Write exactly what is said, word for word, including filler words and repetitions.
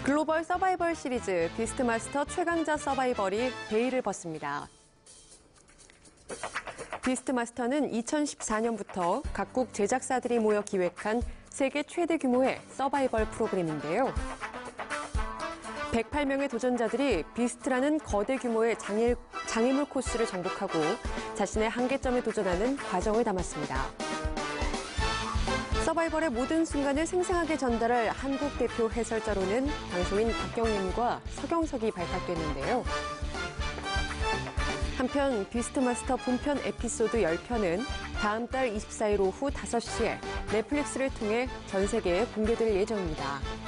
글로벌 서바이벌 시리즈 비스트마스터 최강자 서바이벌이 베일을 벗습니다. 비스트마스터는 이천십사 년부터 각국 제작사들이 모여 기획한 세계 최대 규모의 서바이벌 프로그램인데요. 백팔 명의 도전자들이 비스트라는 거대 규모의 장애, 장애물 코스를 정복하고 자신의 한계점에 도전하는 과정을 담았습니다. 서바이벌의 모든 순간을 생생하게 전달할 한국 대표 해설자로는 방송인 박경림과 서경석이 발탁됐는데요. 한편 비스트마스터 본편 에피소드 십 편은 다음 달 이십사 일 오후 다섯 시에 넷플릭스를 통해 전 세계에 공개될 예정입니다.